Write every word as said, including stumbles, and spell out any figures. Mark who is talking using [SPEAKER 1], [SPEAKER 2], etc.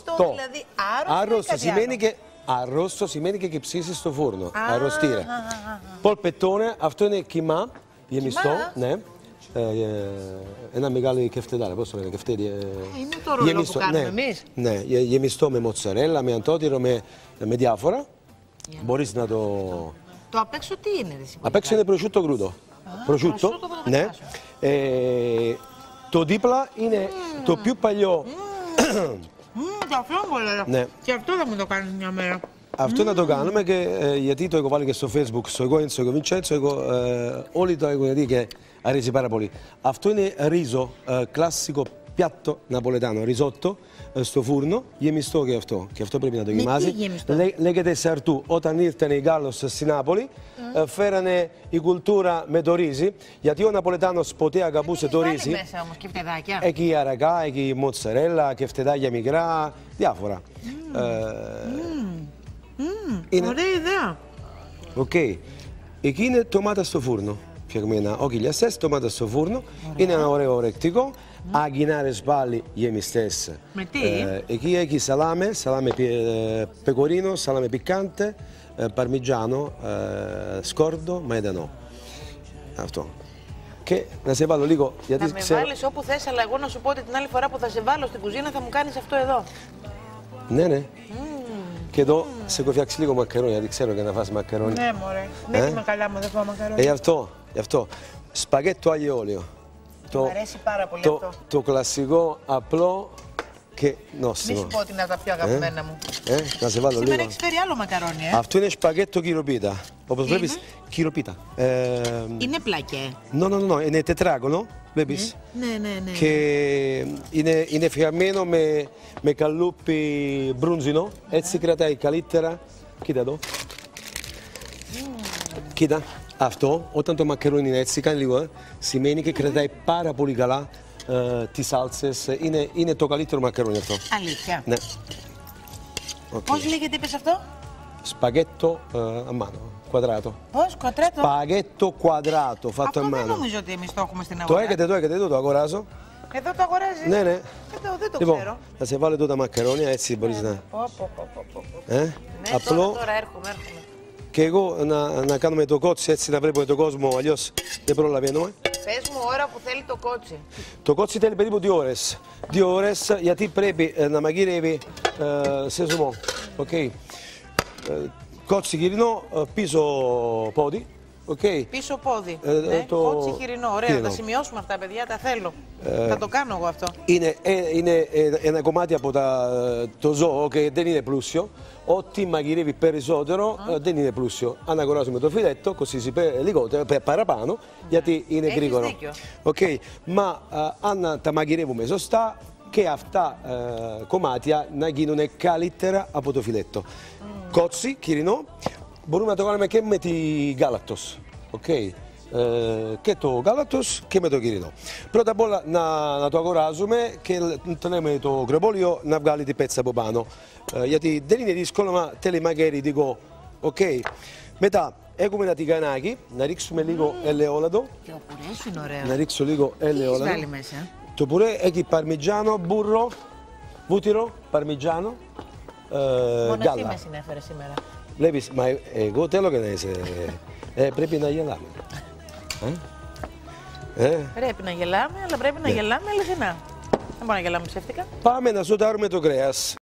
[SPEAKER 1] Αρρωστό, δηλαδή άρρωστο.
[SPEAKER 2] Άρρωστο σημαίνει και, αρρωστό σημαίνει και, και ψήσεις στο φούρνο. Αρρωστήρε. Πολπετone, αυτό είναι κιμά, γεμιστό. Ναι. Ε, ένα μεγάλο κεφτεδάρα, πώς το λένε, κεφτέδι.
[SPEAKER 1] Είναι το ρολό γεμιστό, που κάνουμε
[SPEAKER 2] ναι,
[SPEAKER 1] εμείς.
[SPEAKER 2] Ναι, γεμιστό με μοτσαρέλα, με αντότυρο, με, με διάφορα. Yeah. Μπορείς να το...
[SPEAKER 1] Το απ' έξω τι είναι, ρε,
[SPEAKER 2] απ' έξω είναι prosciutto crudo. Prosciutto, ναι. Ε, το δίπλα είναι mm. το πιο παλιό.
[SPEAKER 1] Και αυτό πολύ ωραίο.
[SPEAKER 2] Ναι.
[SPEAKER 1] Και αυτό θα μου το κάνεις μια μέρα.
[SPEAKER 2] Αυτό
[SPEAKER 1] mm.
[SPEAKER 2] να το κάνουμε και ε, γιατί το έχω βάλει και στο Facebook, στο εγώ, στο εγώ Vincenzo, εγώ ε, όλοι το έχουν δει και αρέσει πάρα πολύ. Αυτό είναι ρίζο, ε, κλασικό piatto napoletano, risotto, στο φούρνο, γεμιστό και αυτό. Και αυτό πρέπει να το γεμάσει. Λέ, λέγεται σαρτού. Όταν ήρθαν οι Γάλλος στη Νάπολη, mm. φέρανε η κουλτούρα με το ρύζι, γιατί ο Ναπολετάνος ποτέ αγαπούσε το ρύζι.
[SPEAKER 1] Μέσα όμως και φτεδάκια.
[SPEAKER 2] Εκεί η αρακά, εκεί η μοτσαρέλα, και φτεδάκια μικρά, διάφορα.
[SPEAKER 1] Mm.
[SPEAKER 2] Ε,
[SPEAKER 1] mm. Mm.
[SPEAKER 2] Είναι...
[SPEAKER 1] Ωραία ιδέα.
[SPEAKER 2] Οκ. Okay. Εκεί είναι ντομάτα στο φούρνο. Φτιαγμένα όχι λιαστές, ντομάτα στο φούρνο. Ωραία. Είναι ένα ωραίο ορεκτικό. Mm. Αγκινάρες πάλι γεμιστές.
[SPEAKER 1] Με τι?
[SPEAKER 2] Ε, εκεί έχει σαλάμε, σαλάμε ε, πεκορίνο, σαλάμε πικάντε, ε, παρμιτζάνο, ε, σκόρδο, μαϊντανό. Αυτό. Και να σε βάλω λίγο, γιατί
[SPEAKER 1] θα με
[SPEAKER 2] ξέρω...
[SPEAKER 1] βάλεις όπου θες, αλλά εγώ να σου πω ότι την άλλη φορά που θα σε βάλω στην κουζίνα θα μου κάνεις αυτό εδώ.
[SPEAKER 2] Ναι, ναι.
[SPEAKER 1] Mm.
[SPEAKER 2] Και εδώ mm. σε έχω φτιάξει λίγο μακαρόνι, γιατί ξέρω και να φας μακαρόνι.
[SPEAKER 1] Ναι, μωρέ. Δεν είμαι καλά μου, δεν φάω μακαρόνι.
[SPEAKER 2] Ε, γι' αυτό, γι' αυτό. Σπαγέτο αglio olio.
[SPEAKER 1] Το, μου αρέσει πάρα πολύ
[SPEAKER 2] το,
[SPEAKER 1] αυτό.
[SPEAKER 2] Το κλασικό, απλό και νόστιμο.
[SPEAKER 1] Μη σου πω ότι είναι από τα πιο αγαπημένα ε? μου.
[SPEAKER 2] Ε, να σε βάλω
[SPEAKER 1] Σήμερα
[SPEAKER 2] λίγο.
[SPEAKER 1] έχεις φέρει άλλο μακαρόνι, ε.
[SPEAKER 2] Αυτό είναι σπαγέτο κυροπίτα. Όπως βλέπεις, κυροπίτα. Ε,
[SPEAKER 1] είναι πλακέ.
[SPEAKER 2] No, no, no, είναι τετράγωνο, βλέπεις.
[SPEAKER 1] Mm. Ναι, ναι, ναι.
[SPEAKER 2] Και είναι, είναι φτιαγμένο με, με καλούπι μπρунζινο, mm. έτσι κρατάει καλύτερα. Κοίτα εδώ. Mm. Κοίτα. Αυτό, όταν το μακαρόνι είναι έτσι, κάνει λίγο, ε, σημαίνει και κρατάει πάρα πολύ καλά ε, τις σάλτσες. Είναι, είναι το καλύτερο μακαρόνι αυτό.
[SPEAKER 1] Αλήθεια.
[SPEAKER 2] Ναι.
[SPEAKER 1] Okay. Πώς λέγεται, είπες αυτό?
[SPEAKER 2] Σπαγέτο ε, a mano, quadrato.
[SPEAKER 1] Πώς, quadrato?
[SPEAKER 2] Σπαγέτο quadrato, fatto
[SPEAKER 1] αυτό
[SPEAKER 2] a mano.
[SPEAKER 1] Αυτό δεν νομίζω ότι εμείς το έχουμε στην αγορά.
[SPEAKER 2] Το έχετε, το έχετε, εδώ το αγοράζω.
[SPEAKER 1] Εδώ το αγοράζεις?
[SPEAKER 2] Ναι, ναι.
[SPEAKER 1] Εδώ, δεν το
[SPEAKER 2] λοιπόν,
[SPEAKER 1] ξέρω.
[SPEAKER 2] Θα σε βάλω εδώ τα μακαρόνια, έτσι μπορείς
[SPEAKER 1] ναι.
[SPEAKER 2] να...
[SPEAKER 1] Πω, πω, πω, πω, πω.
[SPEAKER 2] Ε?
[SPEAKER 1] Ναι,
[SPEAKER 2] απλό...
[SPEAKER 1] τώρα, τώρα έρχομαι, έρχομαι.
[SPEAKER 2] Και εγώ να, να κάνουμε το κότσι έτσι να βλέπουμε τον κόσμο, αλλιώς δεν προλαβαίνουμε.
[SPEAKER 1] Πες μου ώρα που θέλει το κότσι.
[SPEAKER 2] Το κότσι θέλει περίπου δύο ώρες. Δύο ώρες γιατί πρέπει ε, να μαγειρεύει ε, σε ζουμό. Okay. Ε, κότσι χοιρινό, ε, πίσω πόδι. Okay.
[SPEAKER 1] Πίσω πόδι.
[SPEAKER 2] Ε,
[SPEAKER 1] ναι.
[SPEAKER 2] το...
[SPEAKER 1] Κότσι χοιρινό. Ωραία,
[SPEAKER 2] χοιρινό.
[SPEAKER 1] τα σημειώσουμε αυτά, παιδιά, τα θέλω.
[SPEAKER 2] Ε,
[SPEAKER 1] θα το κάνω εγώ αυτό.
[SPEAKER 2] Είναι, ε, είναι ε, ένα κομμάτι από τα, το ζώο και δεν είναι πλούσιο. Ό,τι μαγειρεύει περισσότερο mm. ε, δεν είναι πλούσιο. Αν αγοράζουμε το φιλέτο, così si perde λιγότερο, παραπάνω, mm. γιατί είναι
[SPEAKER 1] Έχεις
[SPEAKER 2] γρήγορο.
[SPEAKER 1] δίκιο.
[SPEAKER 2] Okay. Μα ε, αν τα μαγειρεύουμε σωστά, και αυτά ε, κομμάτια να γίνουν καλύτερα από το φιλέτο. Mm. Κότσι, χοιρινό, μπορούμε να το κάνουμε και με τη γάλακτος. Okay. Ε, και το γάλακτος και με το χοιρινό. Πρώτα απ' όλα να, να το αγοράζουμε και τονέμε το κρεπόλιο να βγάλει τη πέτσα από πάνω. Ε, γιατί δεν είναι δύσκολο, μα θέλει magari dico. Okay. Μετά έχουμε ένα τηγανάκι, να ρίξουμε λίγο mm. ελαιόλαδο.
[SPEAKER 1] Και ο πουρές είναι ωραίο.
[SPEAKER 2] Να ρίξω λίγο ελαιόλαδο.
[SPEAKER 1] Τι έχεις βάλει μέσα?
[SPEAKER 2] Το πουρέ έχει παρμιτζάνο, μπουρρο, βούτυρο, παρμιτζάνο, ε,
[SPEAKER 1] μόνο
[SPEAKER 2] γάλα.
[SPEAKER 1] εσύ με συνέφερε σήμερα.
[SPEAKER 2] Βλέπεις, μα εγώ θέλω και να είσαι... ε, πρέπει να γελάμε. Ε? Ε?
[SPEAKER 1] Πρέπει να γελάμε, αλλά πρέπει να ναι. γελάμε αληθινά. Δεν μπορούμε να γελάμε ψεύτικα.
[SPEAKER 2] Πάμε να σοτάρουμε το κρέας.